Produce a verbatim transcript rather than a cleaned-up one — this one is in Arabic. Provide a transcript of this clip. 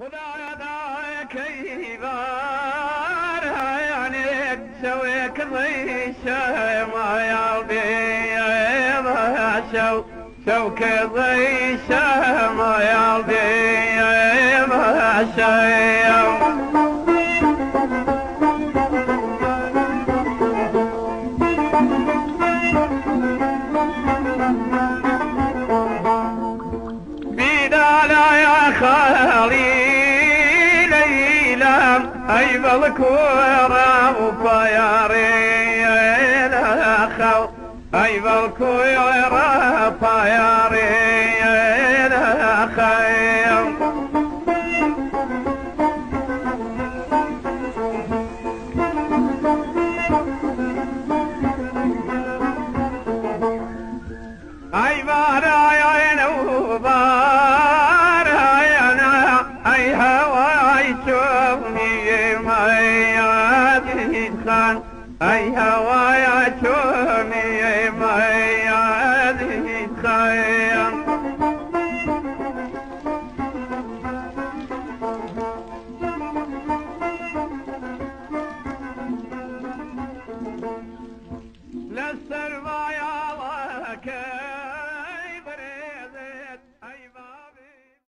خذ ذاك يبار يعني تسويك ضيشه ما يرضي شو شوك ضيشه ما يرضي شيء بيدالا يا خالي ليلى أيب الكورة وفيارين أخو أيب الكورة وفيارين أخو أي بارا يا نوبار يا أي هواي شوفني ما يا خان أي هواي شوفني ما